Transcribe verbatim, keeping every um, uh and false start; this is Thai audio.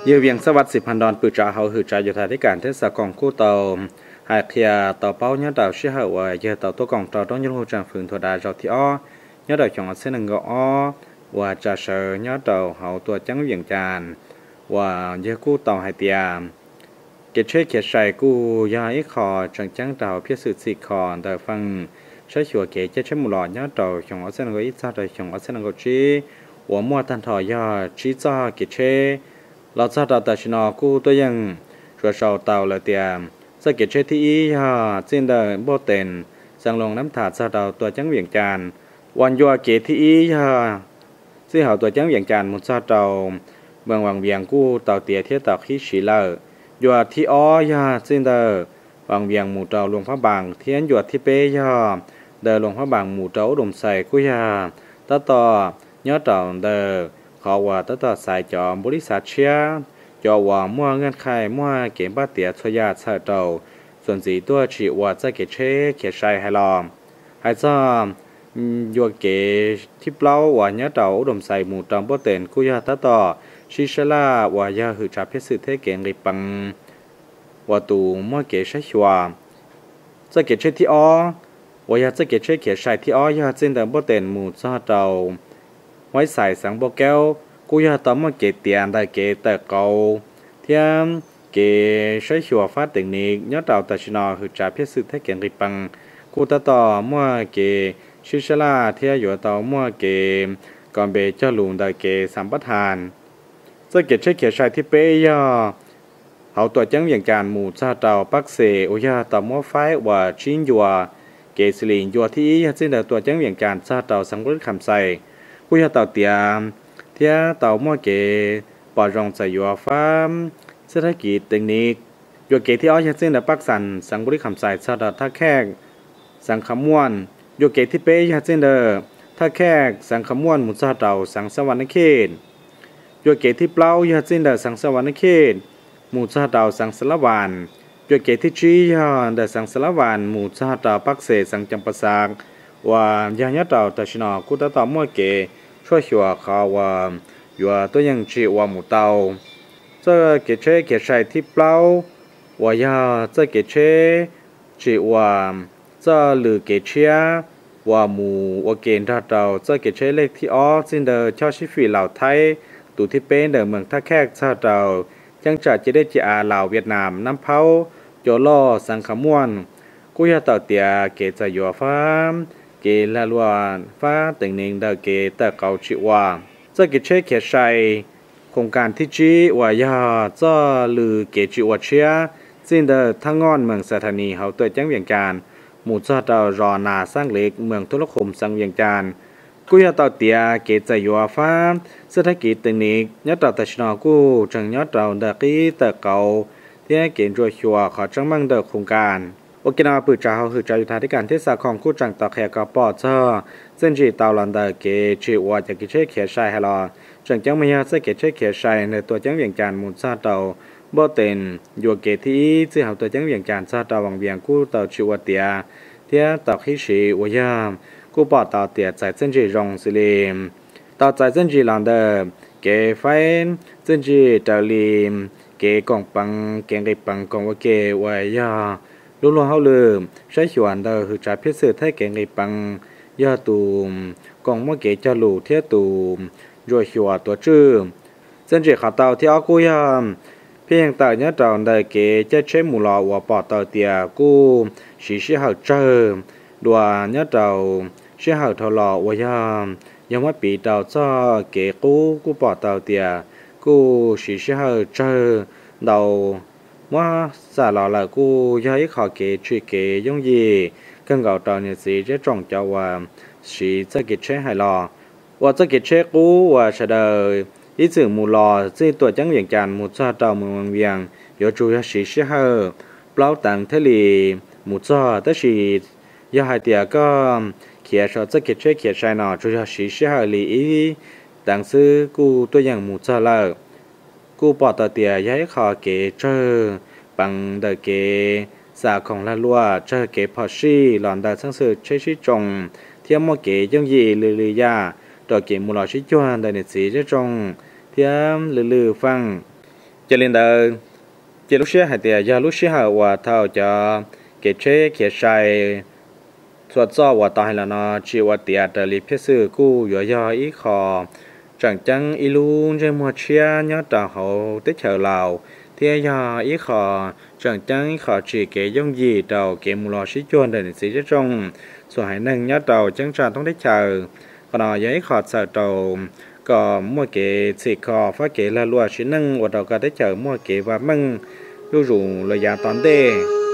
ยือเวียงสวัสดิ์สิพันดอนปืจ่าเฮาหือจ่าอยู่ทาธิการเทศกองคู่เตาหายเทียเตาเป้าเนี่ยเตาเชื่อว่าเยอะเตาตัวกองเตาต้องยืนหูจังฝืนถั่วดาเราที่อ้อเนี่ยเตาจงเส้นหนึ่งก็อ้อว่าจะเสือเนี่ยเตาเฮาตัวจังเวียงจานว่าเยอะกู้เตาหายเตียเกช่เขียใส่กู้ยาอีคอจังจังเตาเพียสุดสิคอแต่ฟังใช้ชัวเกจจะใช้หมุหลอดเนี่ยเตาจงเส้นก็อีจ้าเตาจงเส้นก็จีหัวมัวตันถอยาจีจ้าเกช่เราจะตัดแต่ชนอกู้ตัวยังชัวเสาเตาเลยเตียสเก็ตเชที่อีฮะจินเดอร์โบเตนสังลงน้ำถาดซาเตาตัวจังเวียงจานวันยัวเกตที่อีฮะซึ่งเขาตัวจังเวียงจานมุซาเตาเมืองวังเวียงกู้เตาเตียเทียเตาขี้ฉีเลอร์ยัวที่อ้อยฮะจินเดอร์วังเวียงหมู่เตาหลวงพระบางเทียนยัวที่เปยฮะเดอหลวงพระบางหมู่เตาอุดมใส่กุยฮะตาต่อยอดเตาเดอเขาว่าตาต่อสายจอมบริษัทเชียจอว่ามั่วเงินไข่มั่วเก็บบ้าเตียชยาชาเตาส่วนสีตัวฉีว่าจะเกเช่เขียชัยให้ลอมให้ซ้อมยัวเกที่เปล่าว่าเนื้อเต่าอุดมใส่หมูตอมโปเตนกุยาตาต่อชิชลาว่ายาหือจับเพชรเทเกงริปังว่าตูมั่วเกใช้ชัวจะเกเช่ที่อ้อว่ายาจะเกเช่เขียชัยที่อ้อยาจินเตอร์โปเตนหมูซาเตาไว้ใส่สังโบแก้วกูอยากตอมมาเกตเตียนได้เกตแต่เก่าเทียมเกใช้ชัวฟ้าเทคนิคยอดดาวตัชนอคือจ่าเพื่อสืบให้เก่งริปังกูตัดต่อมั่วเกชิชลาเทียอยู่ต่อมั่วเกก่อนเบเจ้าลุงได้เกสัมปทานจะเกตใช้เขียนชายที่เปย์ยอเขาตัวจังอย่างการหมู่ซาเตาปักเสอุยาต่อมั่วไฟว่าชินยัวเกสลินยัวที่ยัดเส้นตัวจังอย่างการซาเตาสังกุลคำใส่กูอยากต่อเตียเทียเต่ามั่วเกปอดรองใส่ยัวฟ้าเศรษฐกิจเทคนิคยัวเกที่อ้อยเส้นแต่ปักสันสังบริคำใส่ชาดาท่าแขกสังขมวนยัวเกที่เป้ยเส้นเดอท่าแขกสังขมวนมุซาเต่าสังสวรรค์เขตยัวเกที่เปล่ายเส้นเดอสังสวรรค์เขตมุซาเต่าสังสลวานยัวเกที่จียเดอสังสลวานมุซาเต่าปักเสสังจำปาสักว่ายาญาเต่าตัชนอกุตตามั่วเกช่วยชัวเขาว่าอยู่ตัวยังจีว่าหมูเตาจะเกเชเกใช้ที่เปล่าว่ายาจะเกเชจีว่าจะหรือเกเชียว่าหมูว่าเกณฑ์ท่าเตาจะเกเชเล็กที่อ้อจินเดอร์ชาวชิฟีเหล่าไทยตูที่เป็นเดอเมืองท่าแขกชาเตาจังจัดจะได้จีอาเหล่าเวียดนามน้ำเผาโจล่อสังขมวนกุยาเต่าเตียเกจะอยู่ฟ้าเกลาลวนฟ้าแต่งหนึ่งเดเกแต่เกาชิว่าจะเกเชเขียชัยโครงการที่จีว่ายาจะลือเกจิวเชียจินเดอทั้งงอนเมืองสถานีเขาตัวจังเวียงการหมู่จะเตารอนาสร้างเล็กเมืองทุรคมสังเวียงการกุยาเต่าเตียเกจะอยู่ฟ้าเศรษฐกิจเทคนิคยอดเต่าตัชนอกูจังยอดเต่าเดกีแต่เกาที่ให้เกณฑ์จัวชัวขอจังมั่งเดโครงการโอเคนาปืนจ่าเขาคือจ่าอยู่ทางที่การเทศของคู่จังต่อแขกกปอเจอเส้นจีตาวลันเดอเกจีวัวจะกิเชเขียชัยให้รอจังจังไม่ยากจะเกเชเขียชัยในตัวจังเวียงจานมูลซาเตาบ่เต็นยัวเกที่ที่เขาตัวจังเวียงจานซาเตาวังเวียงกู้เตาชิวเตียเทียต่อขี้ชีวายามกู้ปอเตาเตียใจเส้นจีรองสิเลมต่อใจเส้นจีลันเดอเกไฟเส้นจีเตาลีมเกกองปังเกงไกปังกองวะเกวายาลูกหลวงเขาลืมใช้ชวนเดอคือจ่าพิเศษให้เก่งไอปังยาตูมกองมะเกจลูเทียตูมโดยชัวตัวชื่อเส้นจีขาเตาที่อากูยามเพียงแต่เนื้อเตาเดอเกจะใช้หมูลอวัวปอเตาเตียกูสีเสียหาเจอดัวเนื้อเตาเสียหาทอลอวายามยังว่าปีเตาจ้าเกกูกูปอเตาเตียกูสีเสียหาเจอเดาว่าสาลาละกูย้ายขอเกช่วยเกยงยีกันเก่าตอนนี้สิจะจ้องเจ้าว่าสีจะเกเชให้รอว่าจะเกเชกูว่าเฉดยอีสื่อมูลอที่ตัวจังเวียงจานมูจ้าเตาเมืองเวียงยจูยสีเชื่อเฮเปล่าต่างทะเลมูจ้าแต่สียาหายเตียก็เขียนชอจะเกเชเขียนชายหนอจูยสีเชื่อลีต่างซื้อกูตัวอย่างมูจ้าละกูปอตเตียย้ายขอเกเจอปังเดเกสาของละลัวเจอเกพอชี่หลอนดาสังสือเชชิจงเทียมมอเกยงยีลือลือยาดอกเกมุลอชิจวนเดนสีเจจงเทียมลือลือฟัง cho nên là chỉ lúc xưa hay thì giờ lúc xưa họ và thao cho cái chế cái sai xuất do và tại là nó chỉ và tiệt để lý phép sư cũ giờ giờ ý khó chẳng chẳng ý luôn trên một chia nhớ trả hậu tích chờ lào thì giờ ý khó chẳng chẳng ý khó chỉ cái giống gì đầu cái mù lò xí chuồn để xí chết trong số hải nâng nhớ đầu chẳng chẳng không tích chờ còn nó giờ ý khó sợ đầu có mua cái xì khó phát cái là lúa xí nâng và đầu cả tích chờ mua cái và măng lưu rủ lời giá toán đề